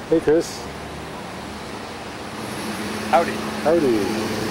Hey, Chris. Howdy. Howdy.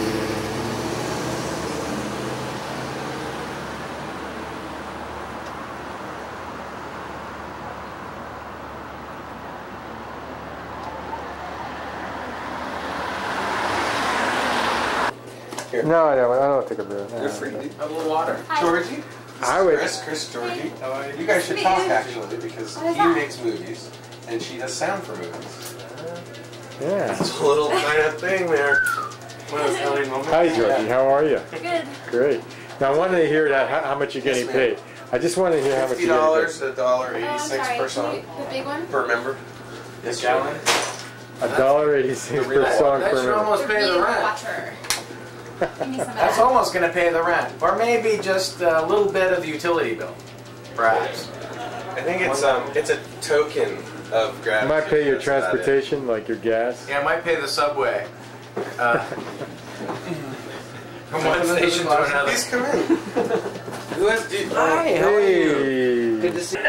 Here. No, I don't take a beer. No, You're free, dude. A little water. Hi. Georgie? I would. Chris, Georgie. How are You guys should Nice to talk meet you. actually because What is he that? makes movies and she does sound for movies. Yeah. It's a little kind of thing there. Hi, Georgie. How are you? Good. Great. Now, I wanted to hear that how much you're getting Yes, paid. I just wanted to hear how much you're getting $50 to $1.86 Oh, I'm sorry. per song The big one? per member. Yes, gallon? paid. $1.86 per song That per should minute. almost pay the Reader rent. watcher. Give me some of That's that. almost going to pay the rent. Or maybe just a little bit of the utility bill. Perhaps. I think it's a token of You gratitude. might pay your That's about it. transportation, like your gas. Yeah, I might pay the subway. From one station to another. Please come in. Who has Hi, how are you? Hey. Good to see you.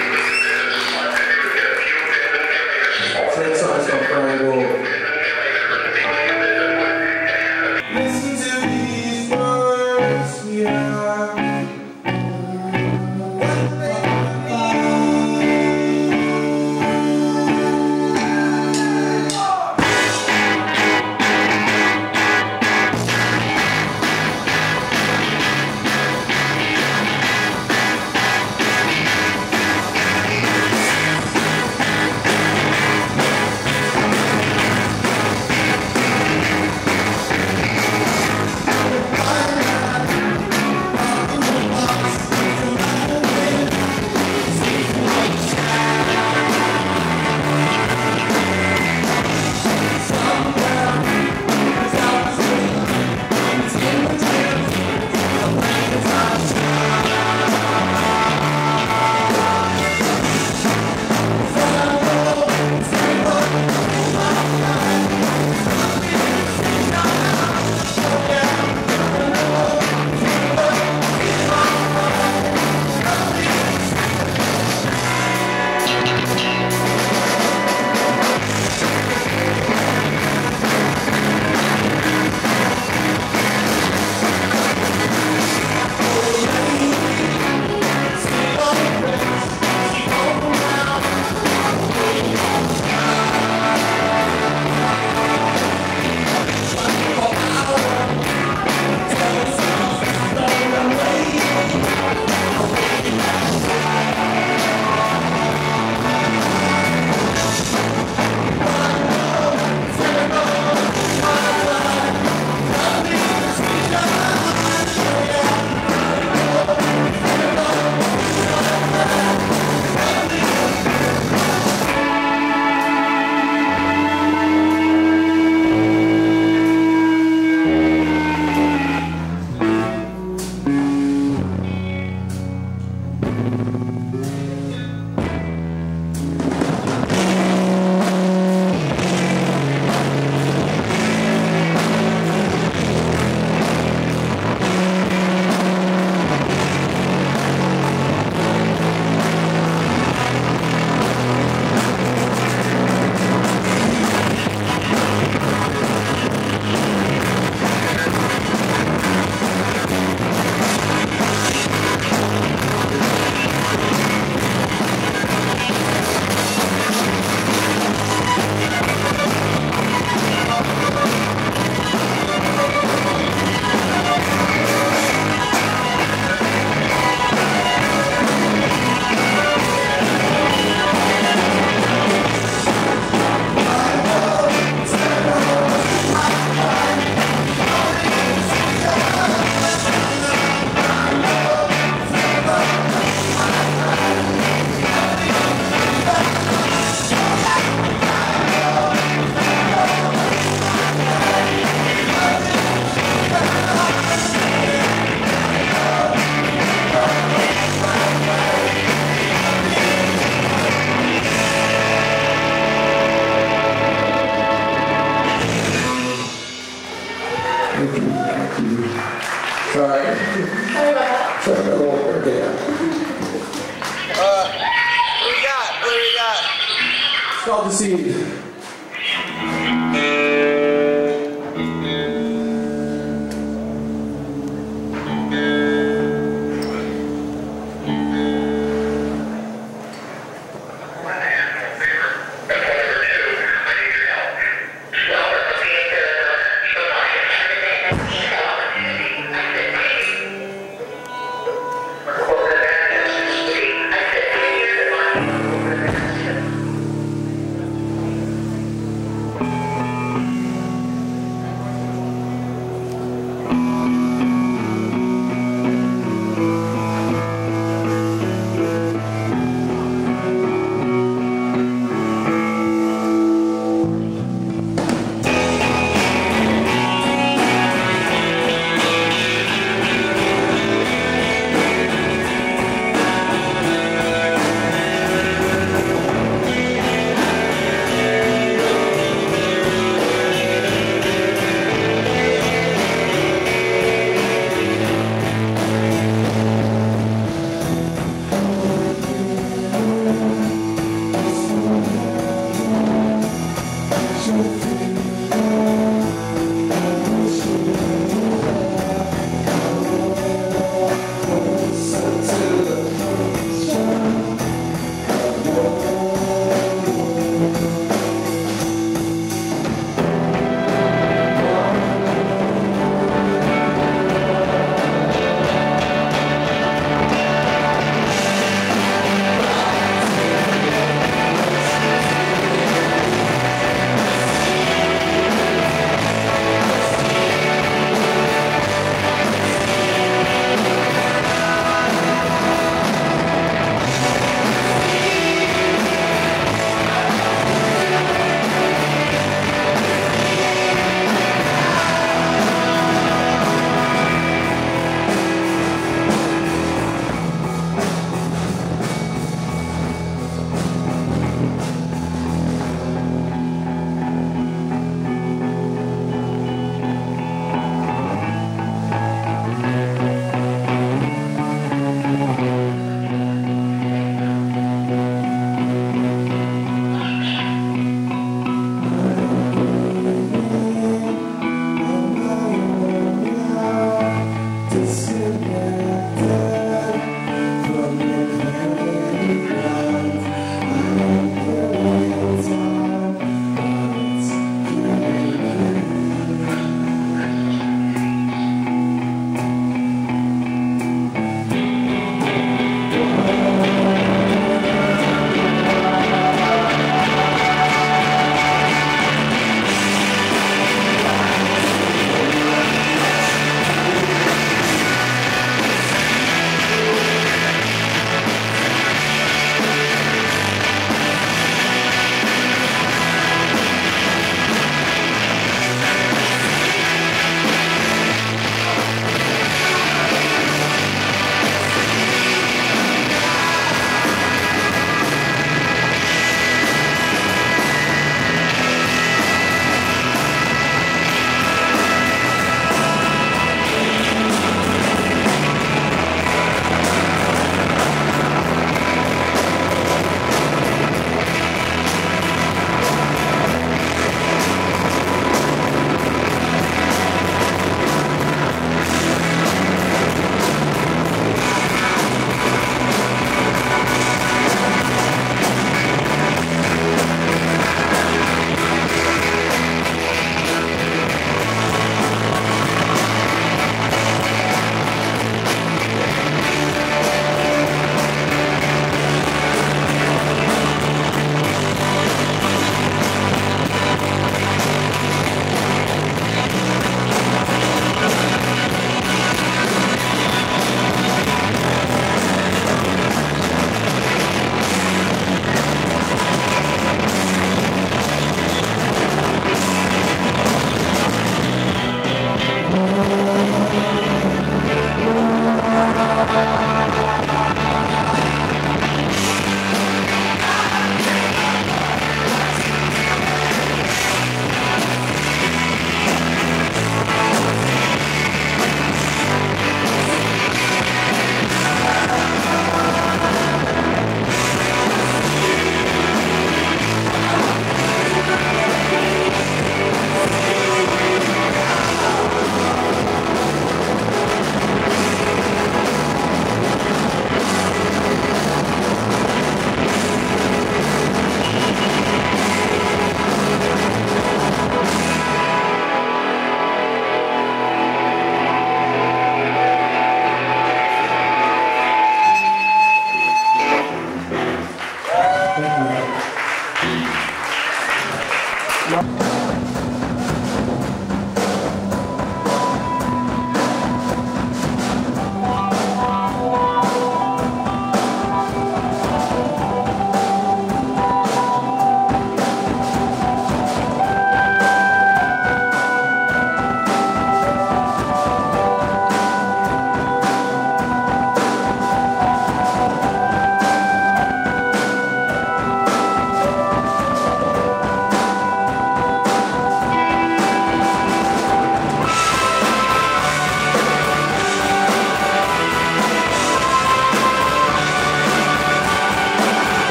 Called the scene.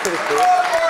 pretty cool.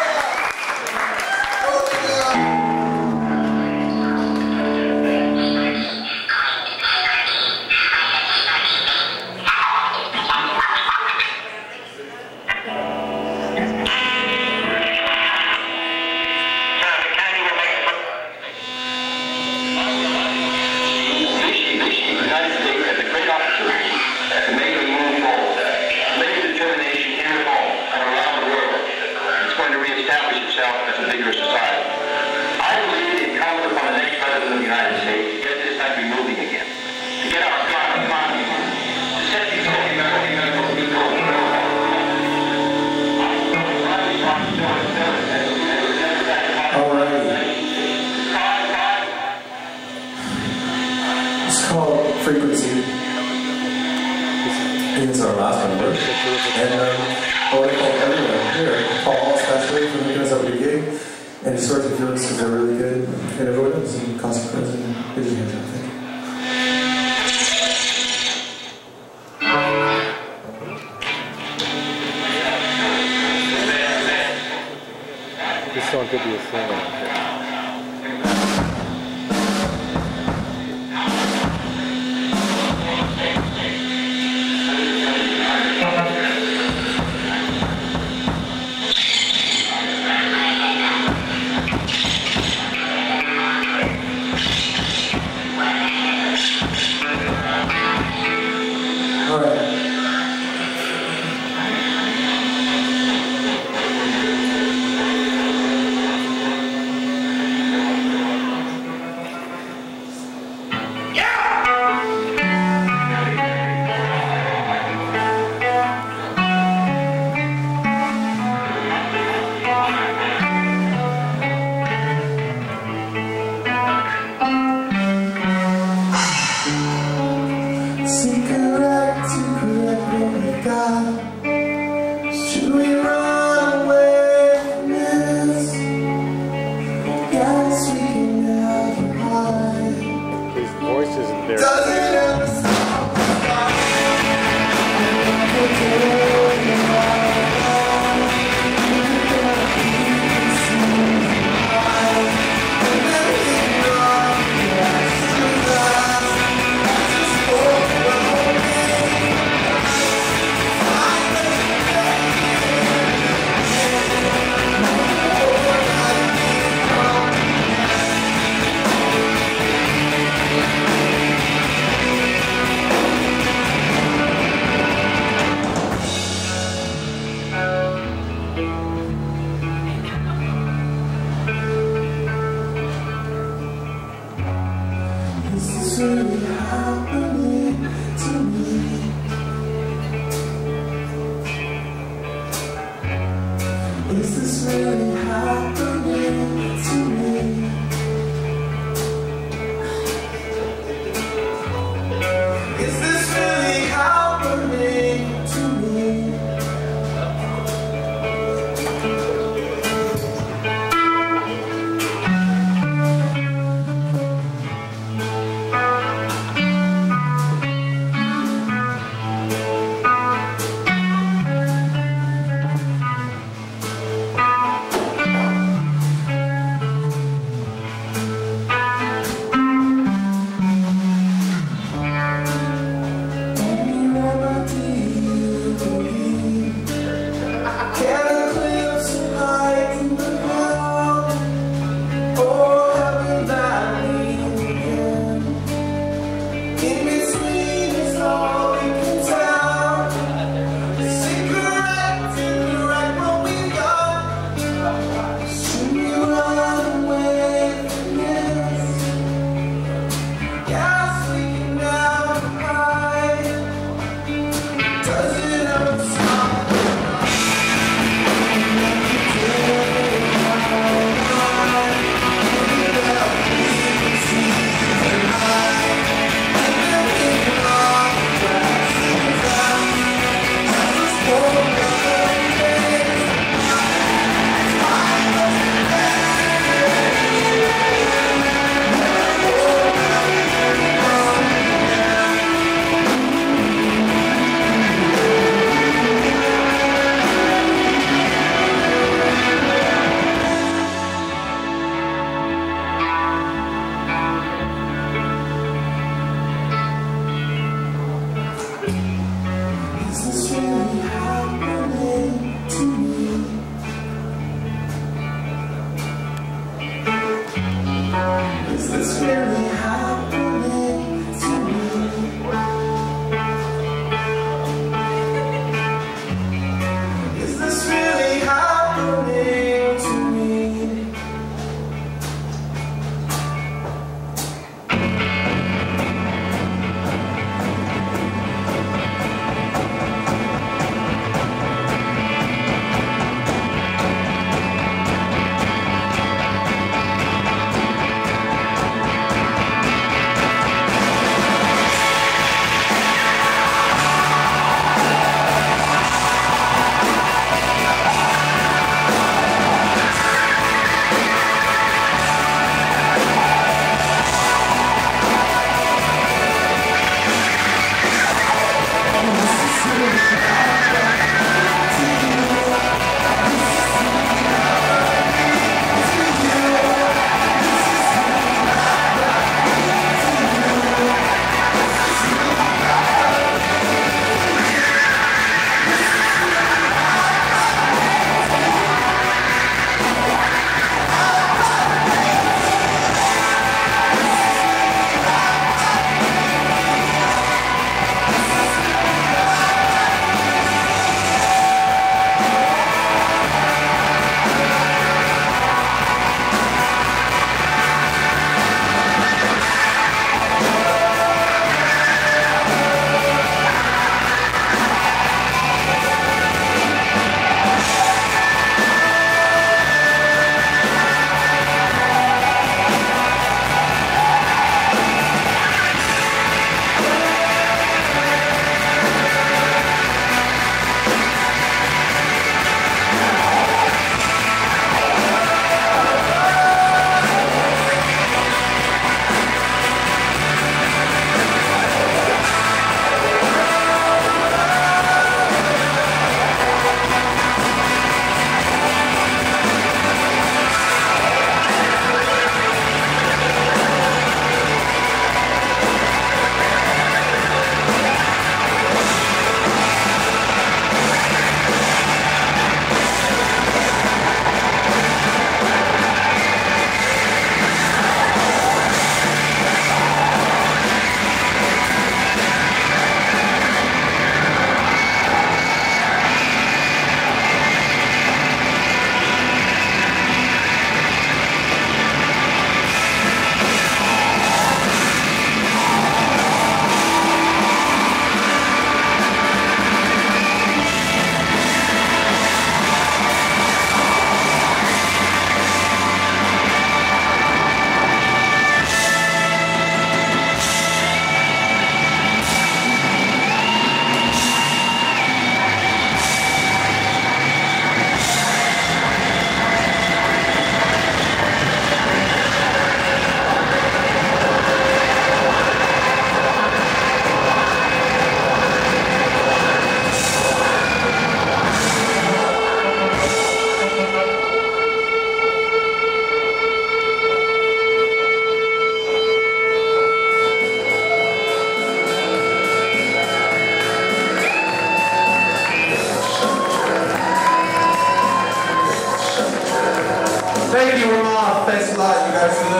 It's our last number. And I want to call everyone here, Paul especially, for making us up at a gig, and his stories of feelings because they're really good and avoidance and consequence and vision hands, I think. This song could be a single.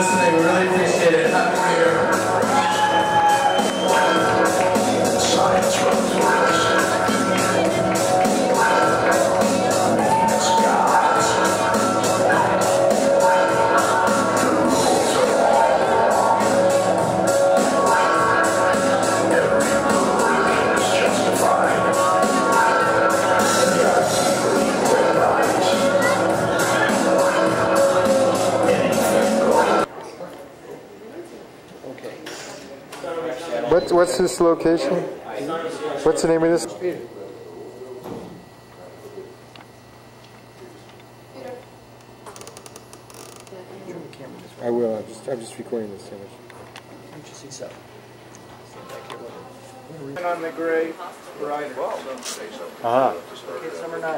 listening. We really appreciate it. Happy New Year. Science runs the What's this location? What's the name of this? I will. I'm just recording this image. On the gray rider. Ah. It's number 9.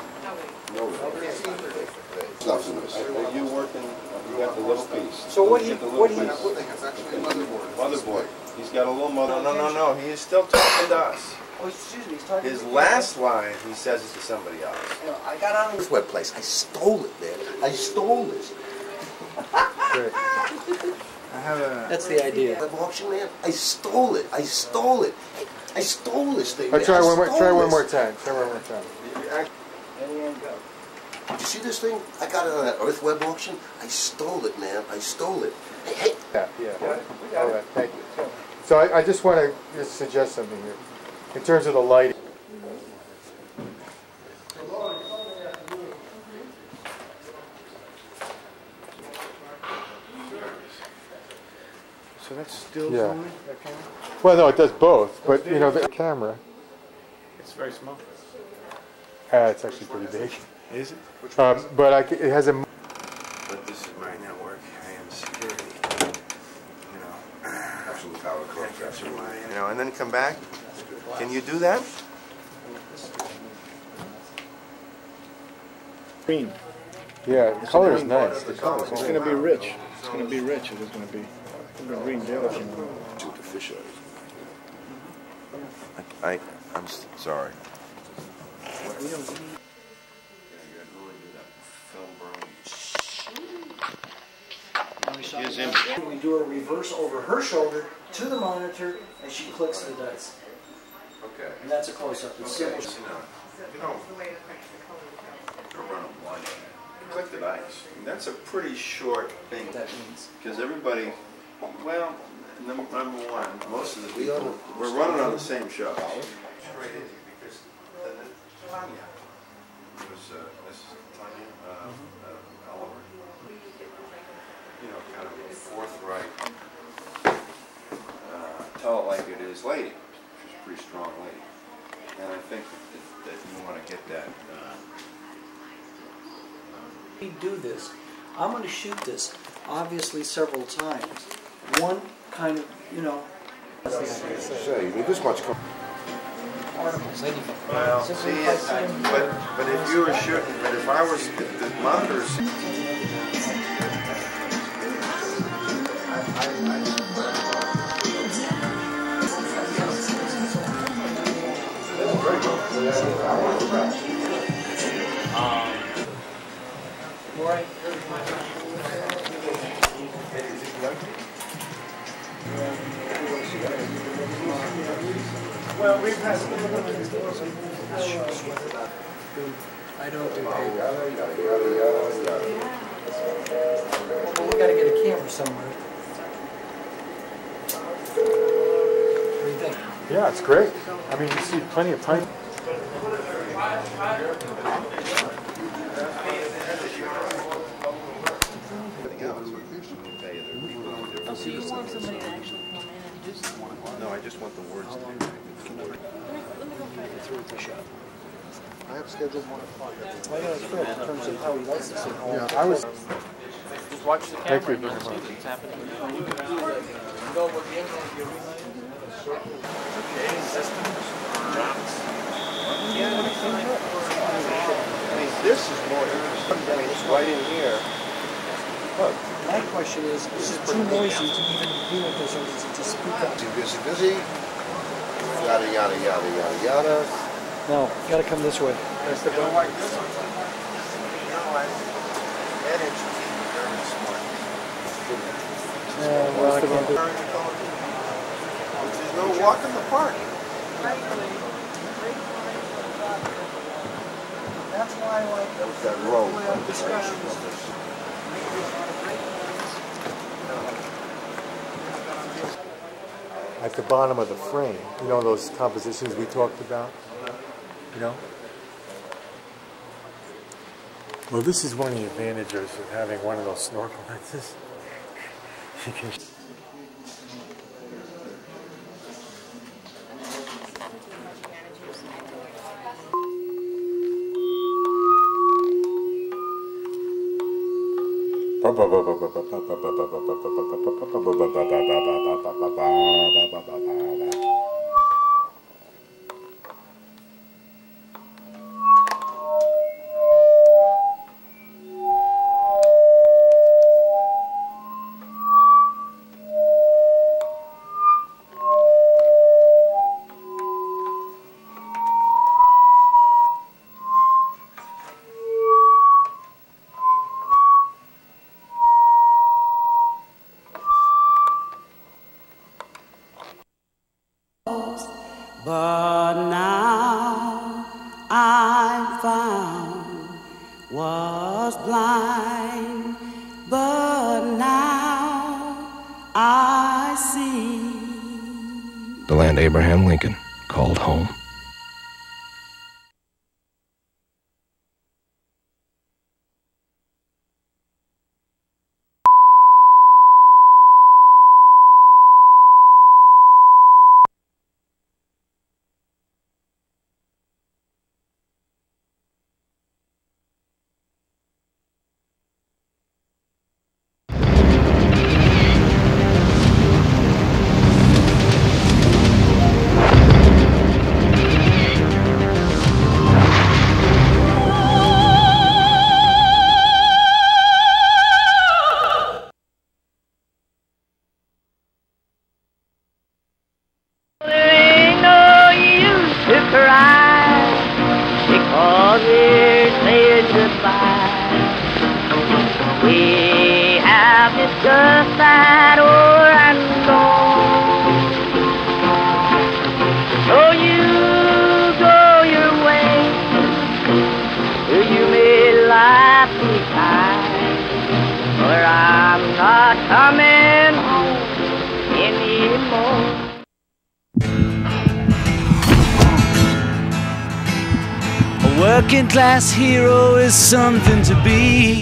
You working? You got the little piece. So what he Motherboard. He's got a little mother. No. He is still talking to us. Oh, excuse me, he's talking His to last line, he says it to somebody else. I got on This web place, I stole it, man. I stole this. I have a. That's the idea. Web auction, man. I stole it. I stole it. I stole this thing. Let's man. try I one more. stole Try one this. more time. Try one more time. You see this thing? I got it on that Earth Web auction. I stole it, man. I stole it. Hey. Yeah. All right. Thank you. So I just want to just suggest something here, in terms of the lighting. So that's still Yeah. filming? That camera? Well, no, it does both, but you know the camera. It's very small. It's actually pretty big. Is it? But it has a. But this is my network. I am security. You know. Absolute power cord. You know, and then come back. Can you do that? Green. Yeah, the color is nice. The color It's going to be rich. It's going to be rich. It is going to be green deal. Shoot the fish eyes. I'm sorry. We do a reverse over her shoulder to the monitor, and she clicks the dice. Okay. And that's a close-up. It's simple. You know, run a blind. Click the dice. That's a pretty short thing. That means. Because everybody, well, number one, most of the people, we're running on the same show. Because Tanya, was this Tanya, Oliver, you know, kind of a forthright, tell it like it is lady. She's a pretty strong lady. And I think that you want to get that. We do this. I'm going to shoot this, obviously, several times. One kind of, you know. Say, you need this much. Articles, anything. Well, see, but if you were shooting, but if I was, the monitors. Right. Well, we've had. I don't do paper. Well, we got to get a camera somewhere. What do you think? Yeah, it's great. I mean, you see plenty of pine. So you want somebody to actually come in and do something? No, I just want the words to Let me go find it. Through the shot. I have scheduled 1 o'clock. Well, yeah, that's good in terms of how he likes to sit home. Yeah, I was. Just watch the Thank camera you and very you'll see much. what's happening. I mean, this is more interesting. I mean, it's right in here. Look. My question is it too noisy to even do with this, or is it just speak up? Too busy. Yada, yada, yada, yada, yada. No, you gotta come this way. That's the one like this one. You know, that is very smart. There's no walk in the park. That's why I like That road. discussions. At the bottom of the frame, you know those compositions we talked about? You know? Well, this is one of the advantages of having one of those snorkel lenses. You can But now I'm found, was blind, but now I see. The land Abraham Lincoln called home. Because we're saying goodbye. We have discussed that o'er and on. So you go your way, you may laugh behind, but I'm not coming home anymore. A working class hero is something to be.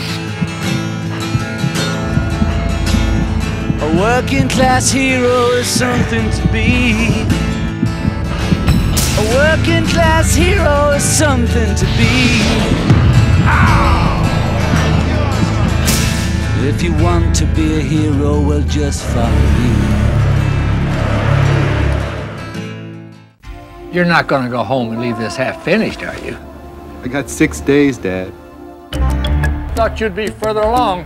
A working class hero is something to be. A working class hero is something to be. If you want to be a hero, well, just follow me. You're not going to go home and leave this half finished, are you? I got 6 days, Dad. Thought you'd be further along.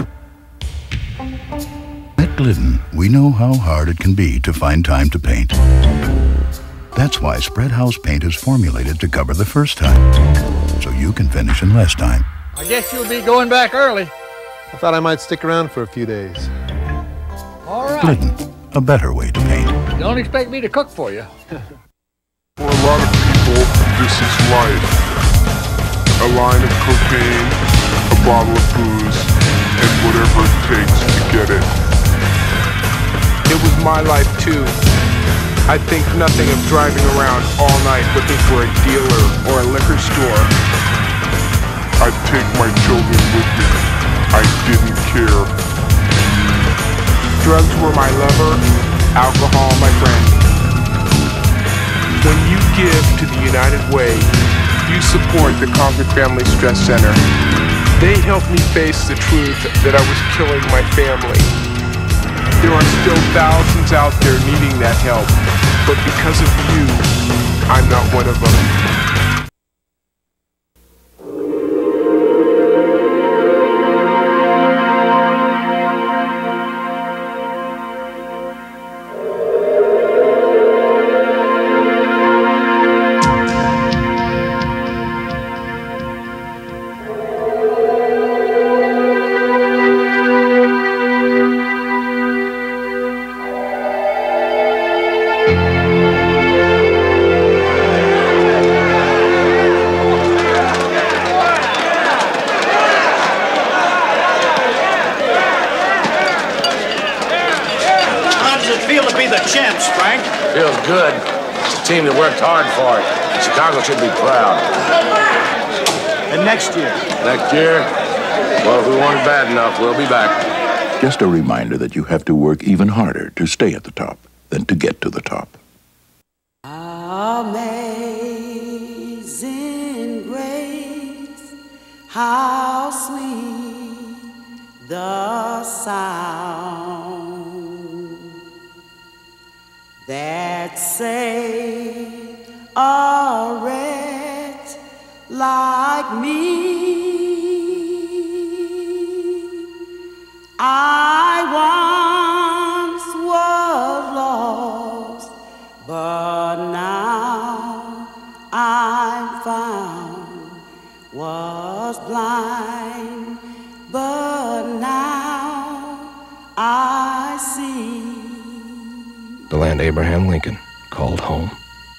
At Glidden, we know how hard it can be to find time to paint. That's why spread house paint is formulated to cover the first time, so you can finish in less time. I guess you'll be going back early. I thought I might stick around for a few days. All right. Glidden, a better way to paint. Don't expect me to cook for you. For a lot of people, this is life. A line of cocaine, a bottle of booze, and whatever it takes to get it. It was my life too. I think nothing of driving around all night looking for a dealer or a liquor store. I'd take my children with me. I didn't care. Drugs were my lover, alcohol my friend. When you give to the United Way, you support the Concord Family Stress Center. They helped me face the truth that I was killing my family. There are still thousands out there needing that help, but because of you, I'm not one of them. Feels good. It's a team that worked hard for it. Chicago should be proud. And next year? Next year? Well, if we want it bad enough, we'll be back. Just a reminder that you have to work even harder to stay at the top than to get to the top. Amazing grace, how sweet the sound that saved a wretch like me. I once was lost, but now I'm found. Was blind, but now I see. The land Abraham Lincoln called home.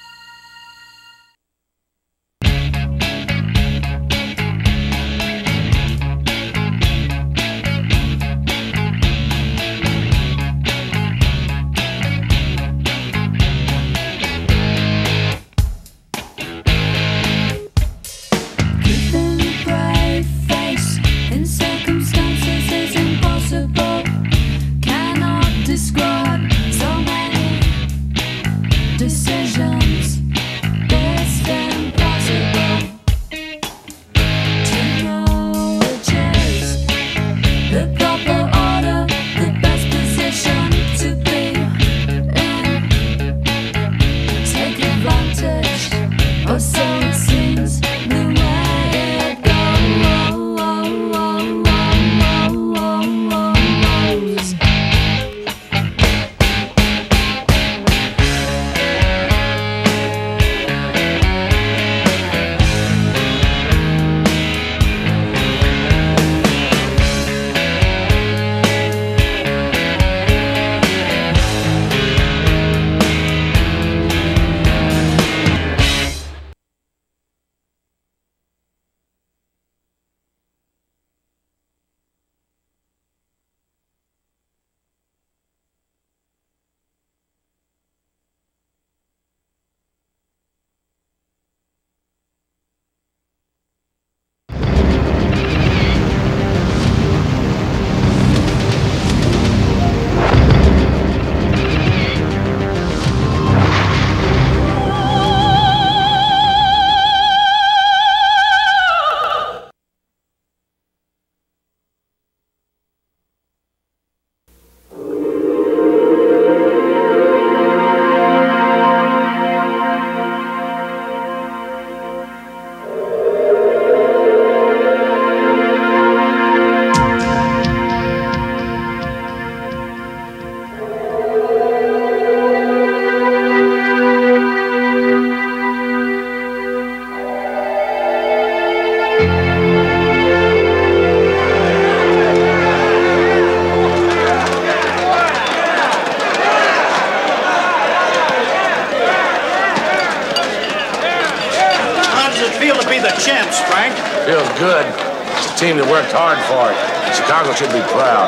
Feels good. It's a team that worked hard for it. Chicago should be proud.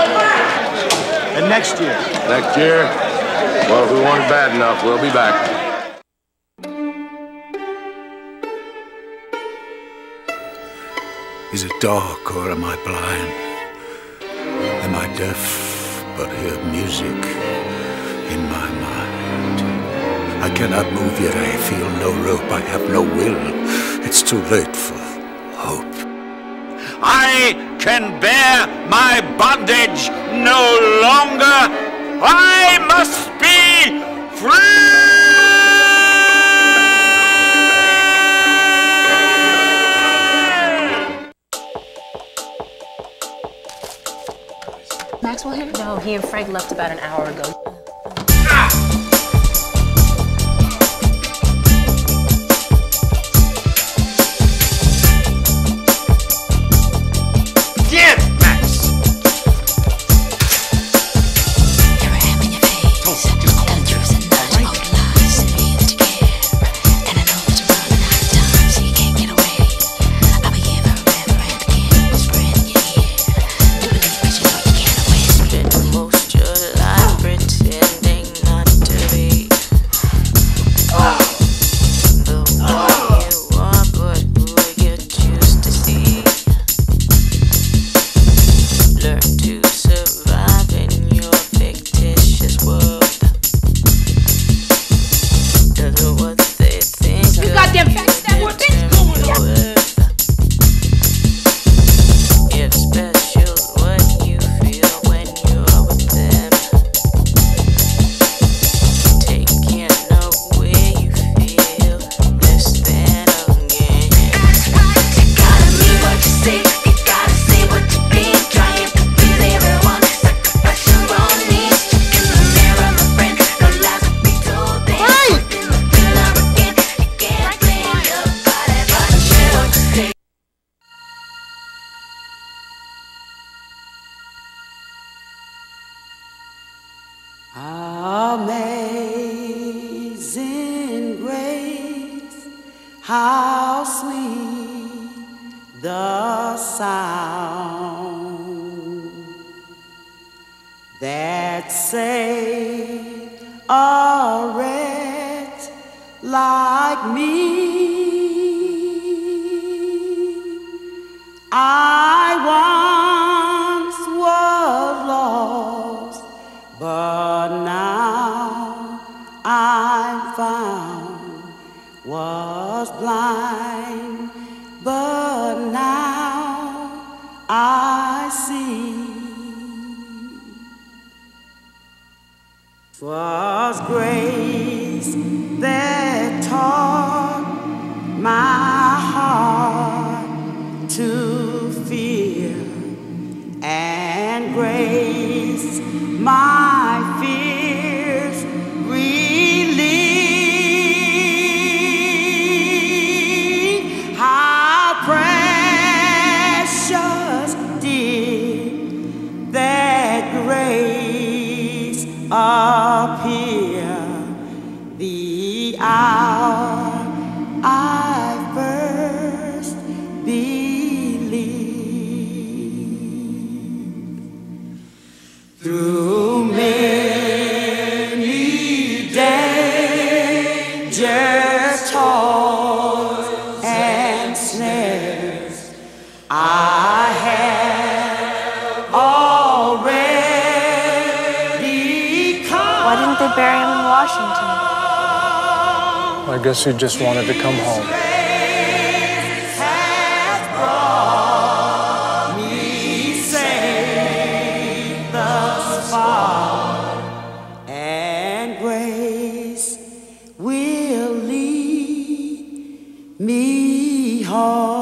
And next year? Next year? Well, if we want it bad enough, we'll be back. Is it dark or am I blind? Am I deaf but hear music in my mind? I cannot move yet I feel no rope, I have no will. It's too late for hope. I can bear my bondage no longer. I must be free! Maxwell here? No, he and Frank left about an hour ago. Most your line, Brit. the sound that saved a wretch like me. I once was lost, but now I'm found. Was blind, but now I see. 'Twas grace that taught my heart to fear, and grace my fears relieved. How precious did that grace appear the hour I first believed. Through many dangers, toils, and snares, I have already come. Why didn't they bury him in Washington? I guess he just wanted to come home. Me safe thus far, and grace will lead me home.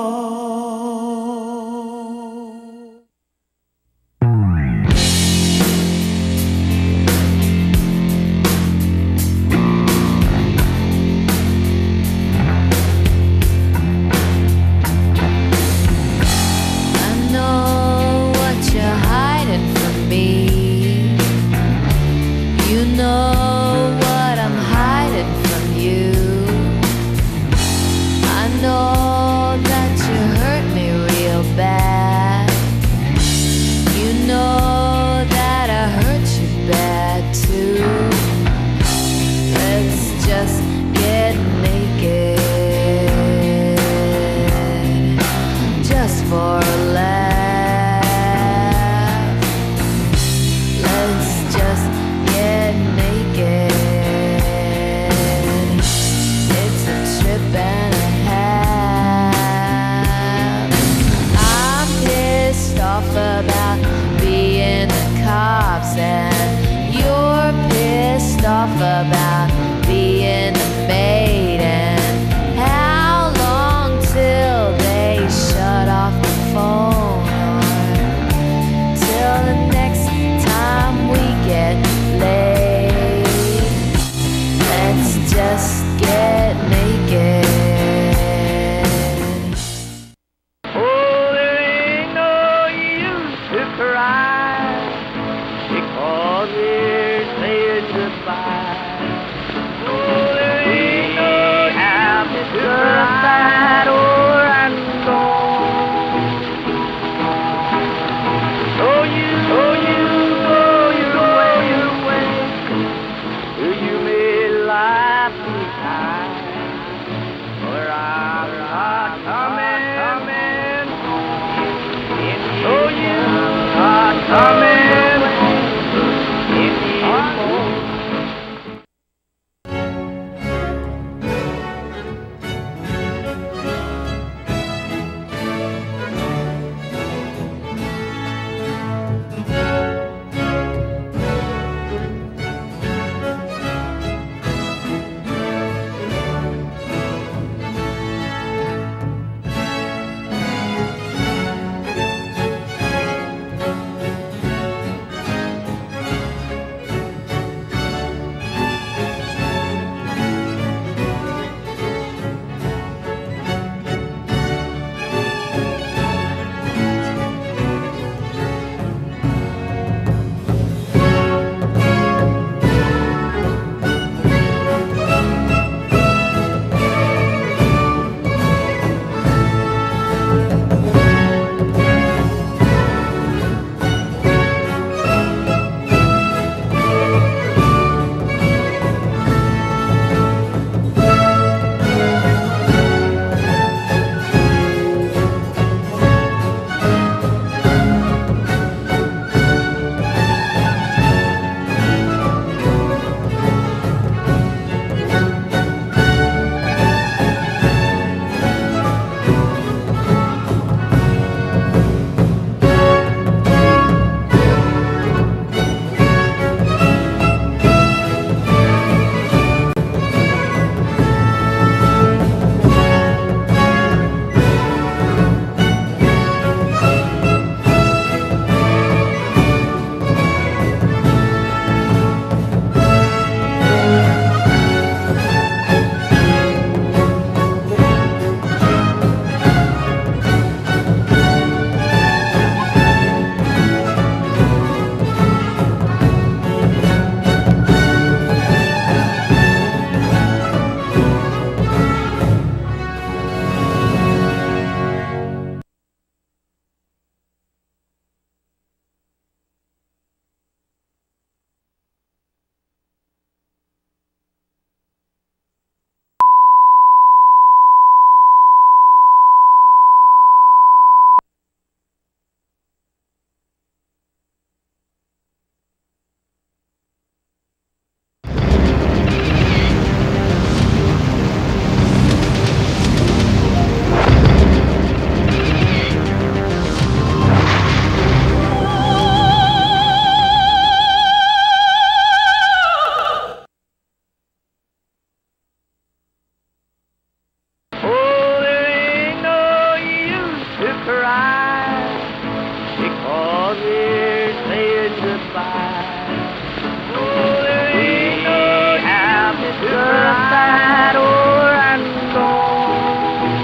'cause we're saying goodbye. Oh, there ain't no happy goodbye, or and gone.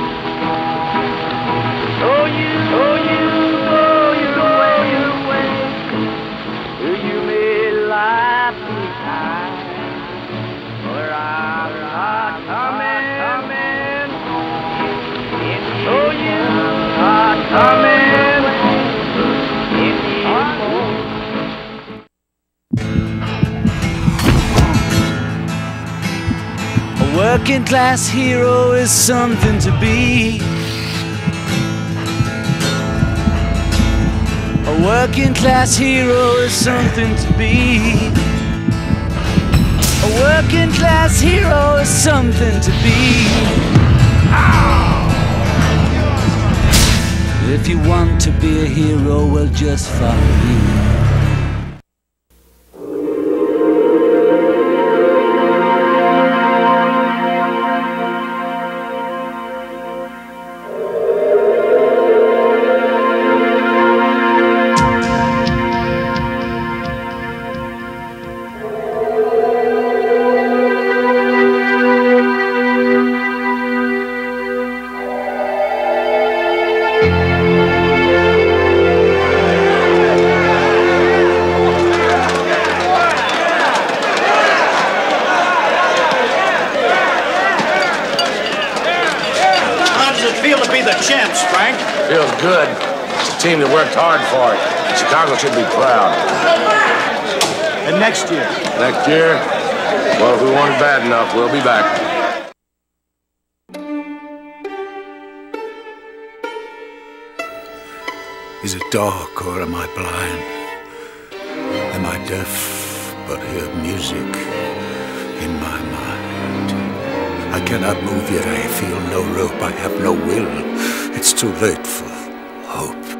Oh, you go your way, you may lie behind, or I'm not coming. Oh, you not coming anymore. A working class hero is something to be. A working class hero is something to be. A working class hero is something to be. If you want to be a hero, well, just follow me. Feels good. It's a team that worked hard for it. Chicago should be proud. And next year? Next year? Well, if we want it bad enough, we'll be back. Is it dark or am I blind? Am I deaf but hear music in my mind? I cannot move yet, I feel no rope, I have no will. It's too late for hope.